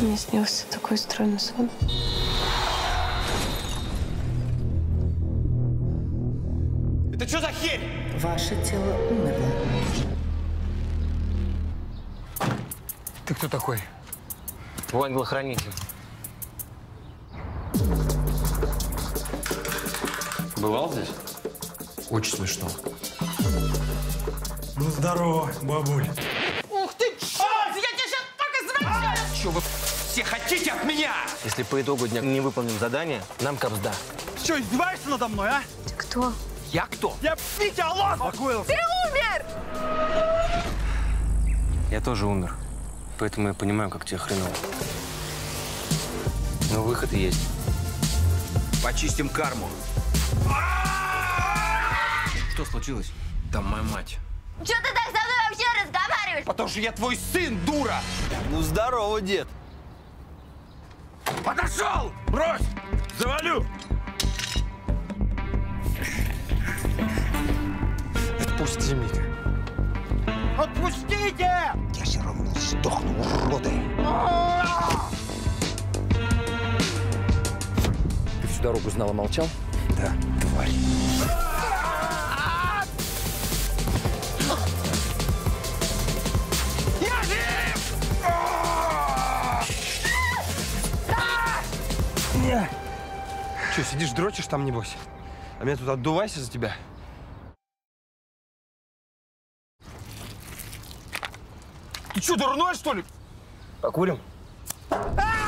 Мне снился такой странный сон. Это что за херь? Ваше тело умерло. Ты кто такой? Твой ангел-хранитель. Бывал здесь? Очень смешно. Ну, здорово, бабуль. Ух ты, черт! Я тебя сейчас так извращаю! Что вы все хотите от меня? Если по итогу дня не выполним задание, нам капсда. Ты что, издеваешься надо мной, а? Ты кто? Я кто? Я Витя Аллах! Успокоился. Ты умер! Я тоже умер. Поэтому я понимаю, как тебе хреново. Но выход есть. Почистим карму. Что случилось? Там моя мать. Че ты так со мной вообще разговариваешь? Потому что я твой сын, дура! Ну, здорово, дед. Подошел! Брось! Завалю! Отпусти меня. Отпустите! Я все равно сдохну, уроды. Ты всю дорогу знал и молчал? Да, тварь. Я жив! Че, сидишь, дрочишь там, небось? А меня тут отдувайся за тебя. Ты что, дурной, что ли? Покурим? А!